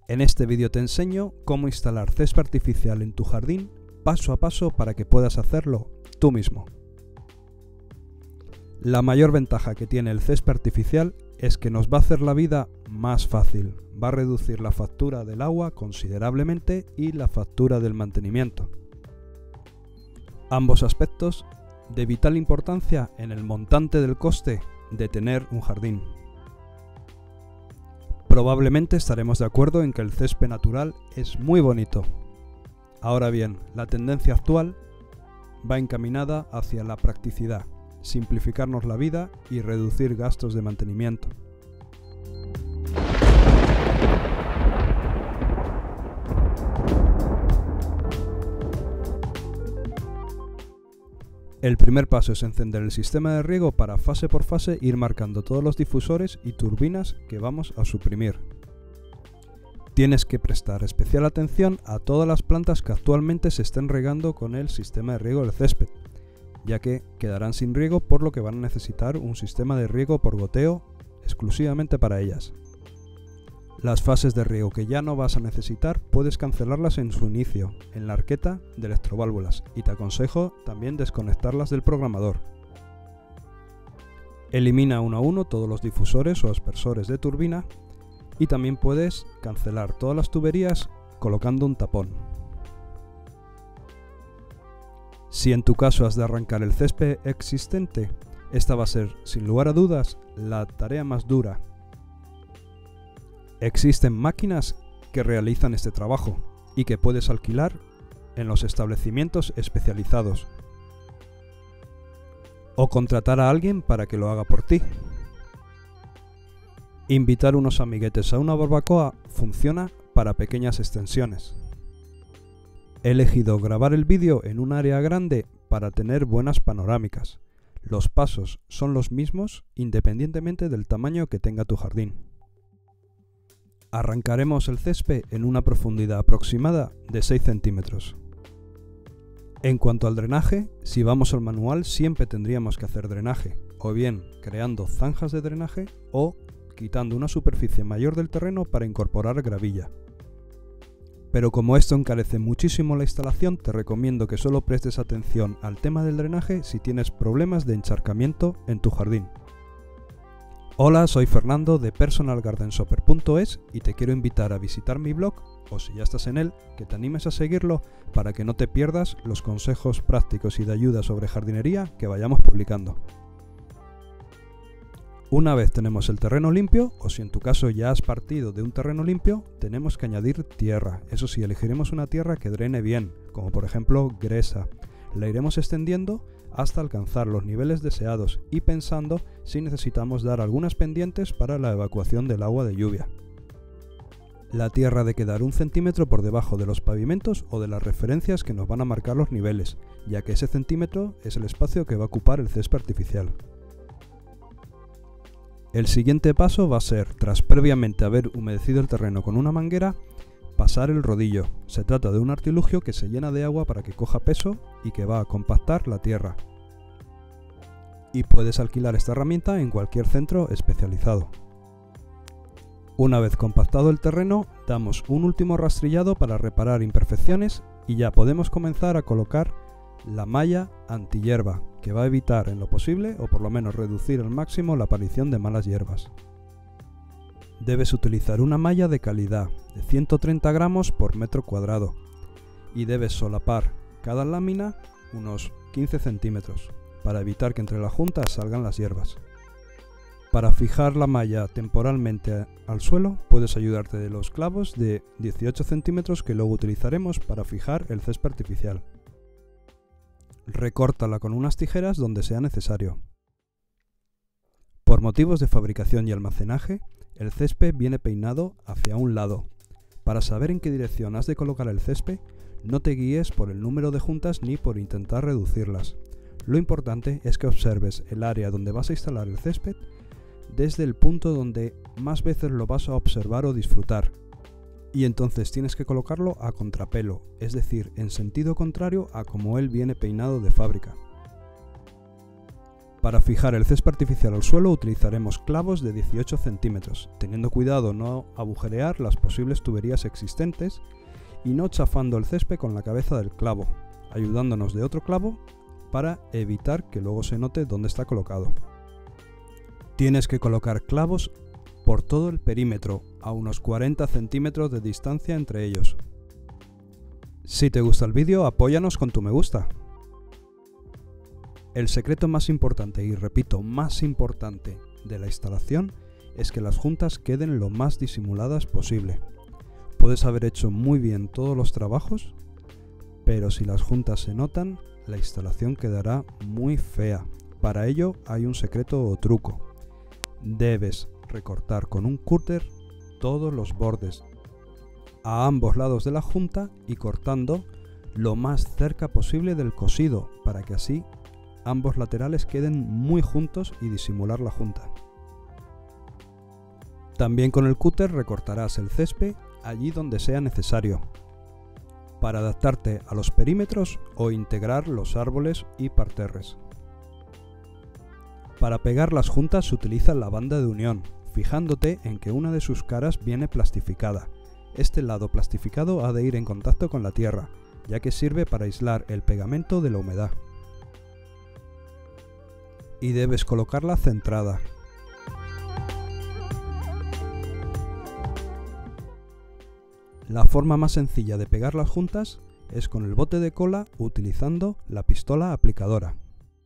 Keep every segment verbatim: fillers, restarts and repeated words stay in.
En este vídeo te enseño cómo instalar césped artificial en tu jardín paso a paso para que puedas hacerlo tú mismo. La mayor ventaja que tiene el césped artificial es que nos va a hacer la vida más fácil, va a reducir la factura del agua considerablemente y la factura del mantenimiento. Ambos aspectos de vital importancia en el montante del coste de tener un jardín. Probablemente estaremos de acuerdo en que el césped natural es muy bonito. Ahora bien, la tendencia actual va encaminada hacia la practicidad, simplificarnos la vida y reducir gastos de mantenimiento. El primer paso es encender el sistema de riego para fase por fase ir marcando todos los difusores y turbinas que vamos a suprimir. Tienes que prestar especial atención a todas las plantas que actualmente se estén regando con el sistema de riego del césped, ya que quedarán sin riego, por lo que van a necesitar un sistema de riego por goteo exclusivamente para ellas. Las fases de riego que ya no vas a necesitar puedes cancelarlas en su inicio, en la arqueta de electroválvulas, y te aconsejo también desconectarlas del programador. Elimina uno a uno todos los difusores o aspersores de turbina y también puedes cancelar todas las tuberías colocando un tapón. Si en tu caso has de arrancar el césped existente, esta va a ser, sin lugar a dudas, la tarea más dura. Existen máquinas que realizan este trabajo y que puedes alquilar en los establecimientos especializados o contratar a alguien para que lo haga por ti. Invitar unos amiguetes a una barbacoa funciona para pequeñas extensiones. He elegido grabar el vídeo en un área grande para tener buenas panorámicas. Los pasos son los mismos independientemente del tamaño que tenga tu jardín. Arrancaremos el césped en una profundidad aproximada de seis centímetros. En cuanto al drenaje, si vamos al manual siempre tendríamos que hacer drenaje, o bien creando zanjas de drenaje o quitando una superficie mayor del terreno para incorporar gravilla. Pero como esto encarece muchísimo la instalación, te recomiendo que solo prestes atención al tema del drenaje si tienes problemas de encharcamiento en tu jardín. Hola, soy Fernando de personal garden shopper punto es y te quiero invitar a visitar mi blog, o si ya estás en él, que te animes a seguirlo para que no te pierdas los consejos prácticos y de ayuda sobre jardinería que vayamos publicando. Una vez tenemos el terreno limpio, o si en tu caso ya has partido de un terreno limpio, tenemos que añadir tierra. Eso sí, elegiremos una tierra que drene bien, como por ejemplo gresa. La iremos extendiendo hasta alcanzar los niveles deseados y pensando si necesitamos dar algunas pendientes para la evacuación del agua de lluvia. La tierra ha de quedar un centímetro por debajo de los pavimentos o de las referencias que nos van a marcar los niveles, ya que ese centímetro es el espacio que va a ocupar el césped artificial. El siguiente paso va a ser, tras previamente haber humedecido el terreno con una manguera, pasar el rodillo. Se trata de un artilugio que se llena de agua para que coja peso y que va a compactar la tierra. Y puedes alquilar esta herramienta en cualquier centro especializado. Una vez compactado el terreno, damos un último rastrillado para reparar imperfecciones y ya podemos comenzar a colocar la malla antihierba, que va a evitar en lo posible, o por lo menos reducir al máximo, la aparición de malas hierbas. Debes utilizar una malla de calidad de ciento treinta gramos por metro cuadrado y debes solapar cada lámina unos quince centímetros para evitar que entre las juntas salgan las hierbas. Para fijar la malla temporalmente al suelo puedes ayudarte de los clavos de dieciocho centímetros que luego utilizaremos para fijar el césped artificial. Recórtala con unas tijeras donde sea necesario. Por motivos de fabricación y almacenaje, el césped viene peinado hacia un lado. Para saber en qué dirección has de colocar el césped, no te guíes por el número de juntas ni por intentar reducirlas. Lo importante es que observes el área donde vas a instalar el césped desde el punto donde más veces lo vas a observar o disfrutar. Y entonces tienes que colocarlo a contrapelo, es decir, en sentido contrario a como él viene peinado de fábrica. Para fijar el césped artificial al suelo utilizaremos clavos de dieciocho centímetros, teniendo cuidado no agujerear las posibles tuberías existentes y no chafando el césped con la cabeza del clavo, ayudándonos de otro clavo para evitar que luego se note dónde está colocado. Tienes que colocar clavos por todo el perímetro, a unos cuarenta centímetros de distancia entre ellos. Si te gusta el vídeo, apóyanos con tu me gusta. El secreto más importante, y repito, más importante de la instalación es que las juntas queden lo más disimuladas posible. Puedes haber hecho muy bien todos los trabajos, pero si las juntas se notan, la instalación quedará muy fea. Para ello hay un secreto o truco. Debes recortar con un cúter todos los bordes a ambos lados de la junta y cortando lo más cerca posible del cosido para que así ambos laterales queden muy juntos y disimular la junta. También con el cúter recortarás el césped allí donde sea necesario, para adaptarte a los perímetros o integrar los árboles y parterres. Para pegar las juntas se utiliza la banda de unión, fijándote en que una de sus caras viene plastificada. Este lado plastificado ha de ir en contacto con la tierra, ya que sirve para aislar el pegamento de la humedad. Y debes colocarla centrada. La forma más sencilla de pegar las juntas es con el bote de cola utilizando la pistola aplicadora.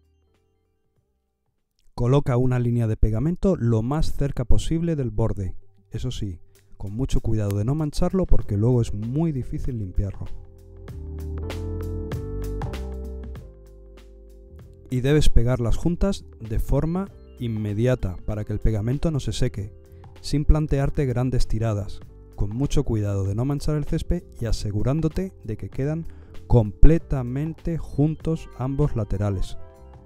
Coloca una línea de pegamento lo más cerca posible del borde, eso sí, con mucho cuidado de no mancharlo porque luego es muy difícil limpiarlo. Y debes pegar las juntas de forma inmediata para que el pegamento no se seque, sin plantearte grandes tiradas, con mucho cuidado de no manchar el césped y asegurándote de que quedan completamente juntos ambos laterales.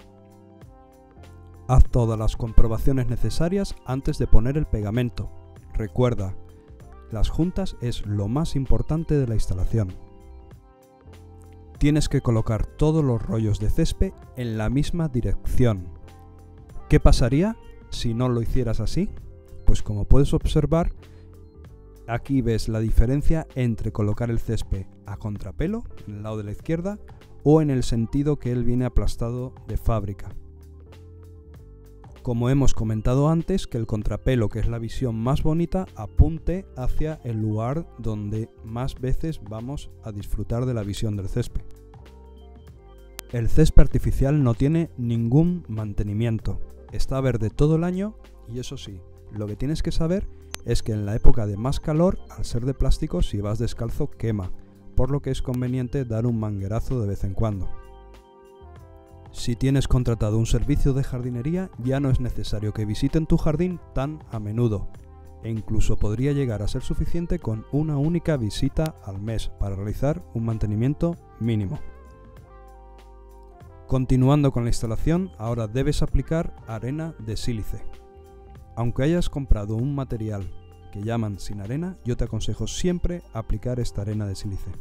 Haz todas las comprobaciones necesarias antes de poner el pegamento. Recuerda, las juntas es lo más importante de la instalación. Tienes que colocar todos los rollos de césped en la misma dirección. ¿Qué pasaría si no lo hicieras así? Pues como puedes observar, aquí ves la diferencia entre colocar el césped a contrapelo, en el lado de la izquierda, o en el sentido que él viene aplastado de fábrica. Como hemos comentado antes, que el contrapelo, que es la visión más bonita, apunte hacia el lugar donde más veces vamos a disfrutar de la visión del césped. El césped artificial no tiene ningún mantenimiento, está verde todo el año y eso sí, lo que tienes que saber es que en la época de más calor, al ser de plástico, si vas descalzo quema, por lo que es conveniente dar un manguerazo de vez en cuando. Si tienes contratado un servicio de jardinería, ya no es necesario que visiten tu jardín tan a menudo, e incluso podría llegar a ser suficiente con una única visita al mes para realizar un mantenimiento mínimo. Continuando con la instalación, ahora debes aplicar arena de sílice. Aunque hayas comprado un material que llaman sin arena, yo te aconsejo siempre aplicar esta arena de sílice.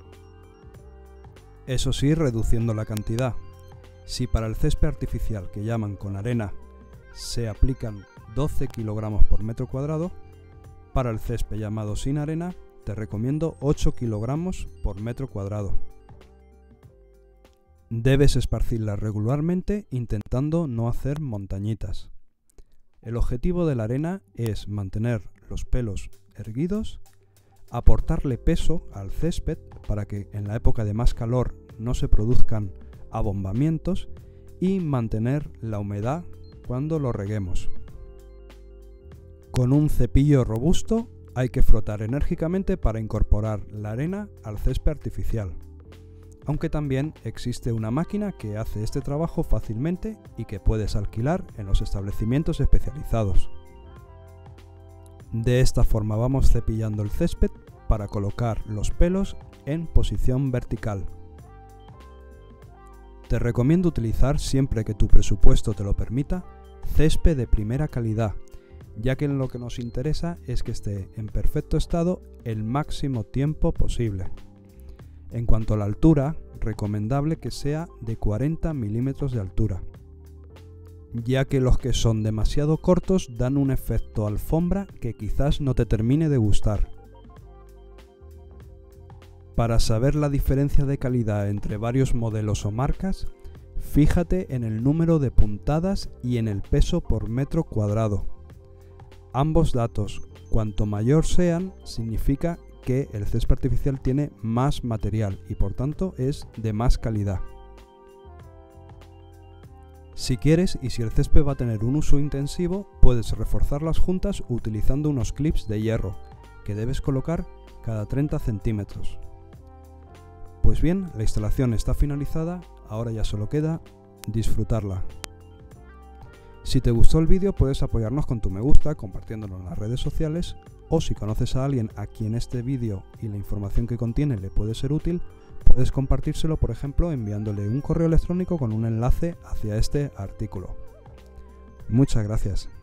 Eso sí, reduciendo la cantidad. Si para el césped artificial que llaman con arena se aplican doce kilogramos por metro cuadrado, para el césped llamado sin arena te recomiendo ocho kilogramos por metro cuadrado. Debes esparcirla regularmente intentando no hacer montañitas. El objetivo de la arena es mantener los pelos erguidos, aportarle peso al césped para que en la época de más calor no se produzcan abombamientos y mantener la humedad cuando lo reguemos. Con un cepillo robusto hay que frotar enérgicamente para incorporar la arena al césped artificial, aunque también existe una máquina que hace este trabajo fácilmente y que puedes alquilar en los establecimientos especializados. De esta forma vamos cepillando el césped para colocar los pelos en posición vertical. Te recomiendo utilizar, siempre que tu presupuesto te lo permita, césped de primera calidad, ya que lo que nos interesa es que esté en perfecto estado el máximo tiempo posible. En cuanto a la altura, recomendable que sea de cuarenta milímetros de altura. ya que los que son demasiado cortos dan un efecto alfombra que quizás no te termine de gustar. Para saber la diferencia de calidad entre varios modelos o marcas, fíjate en el número de puntadas y en el peso por metro cuadrado. Ambos datos, cuanto mayor sean, significa que el césped artificial tiene más material y por tanto es de más calidad. Si quieres y si el césped va a tener un uso intensivo, puedes reforzar las juntas utilizando unos clips de hierro que debes colocar cada treinta centímetros. Pues bien, la instalación está finalizada, ahora ya solo queda disfrutarla. Si te gustó el vídeo puedes apoyarnos con tu me gusta, compartiéndolo en las redes sociales, o si conoces a alguien a quien este vídeo y la información que contiene le puede ser útil, puedes compartírselo, por ejemplo, enviándole un correo electrónico con un enlace hacia este artículo. Muchas gracias.